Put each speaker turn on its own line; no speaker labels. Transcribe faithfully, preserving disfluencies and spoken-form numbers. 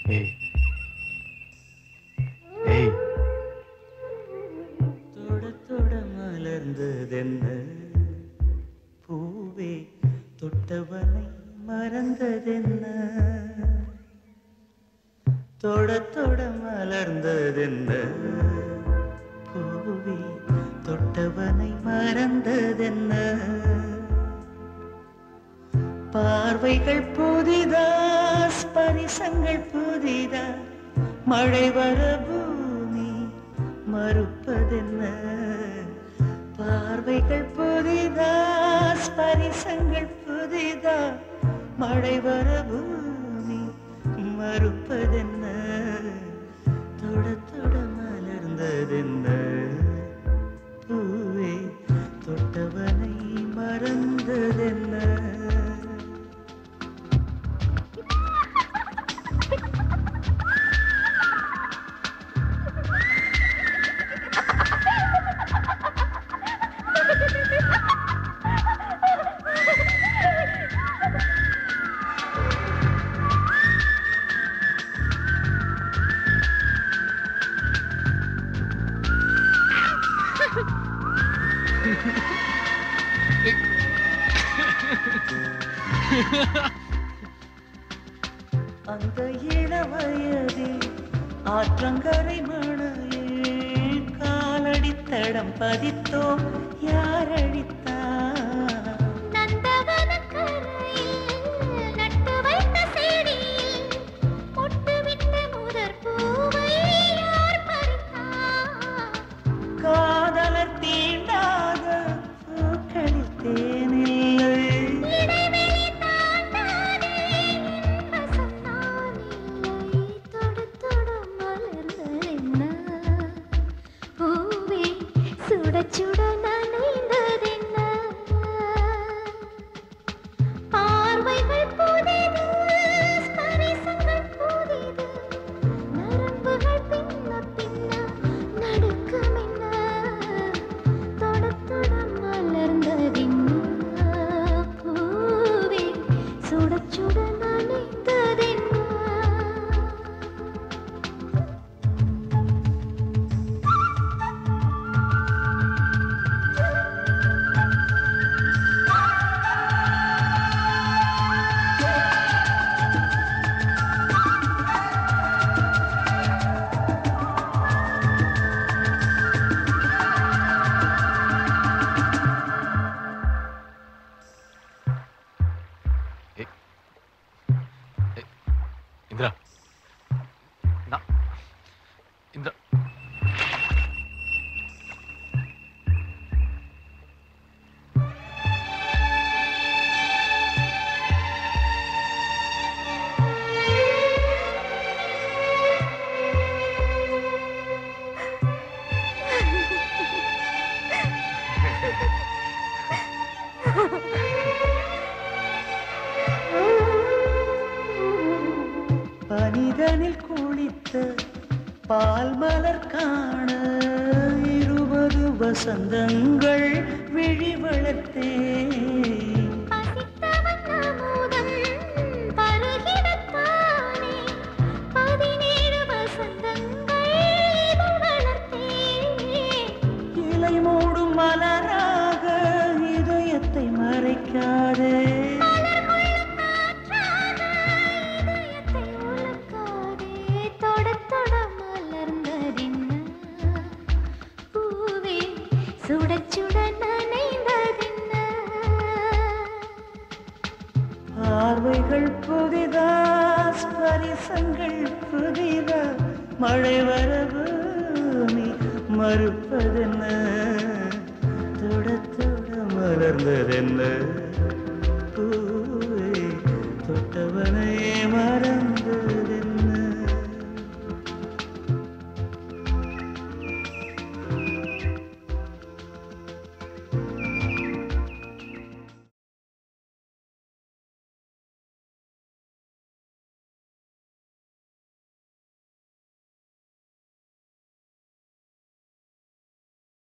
ஏய் ஏய்
தொட தொட மலர்ந்ததென்ன பூவே தொட்டவனை மறந்ததென்ன தொட தொட மலர்ந்ததென்ன பூவே தொட்டவனை மறந்ததென்ன பார்வைகள் புதிதா ஸ்பரிசங்கள் புதிதா மழை வர பூமி மறுப்பதென்ன பார்வைகள் புதிதா ஸ்பரிசங்கள் புதிதா மழை வர பூமி மறுப்பதென்ன தொட தொட மலர்ந்ததென்ன பூவே தொட்டவனை மறந்ததென்ன அந்த இளவயதில் ஆற்றங்கரை மணலில் காலடித்தடம் பதித்தோம் யார் அழித்தார் காதலர் தீண்டாத பூக்களில் தேனில்லை
சுட நனைந்ததென்ன பார்வைகள் புதிது ஸ்பரிசங்கள் புதிது நரம்புகள் பின்ன பின்ன நடுக்கமென்ன தொட தொட மலர்ந்ததென்ன பூவே சுட சுட நனைந்ததென்ன
இந்திரா நான் இந்திரா
பனிதனில் குளித்த பால் மலர் காண இருபது வசந்தங்கள் விழி வளர்த்தே இலை மூடும் மலராக இதயத்தை மறைக்காதே
சுட சுட நனைந்ததென்ன
பார்வைகள் புதிதா ஸ்பரிசங்கள் புதிதா மழை வர பூமி மறுப்பதென்ன தொட தொட மலர்ந்ததென்ன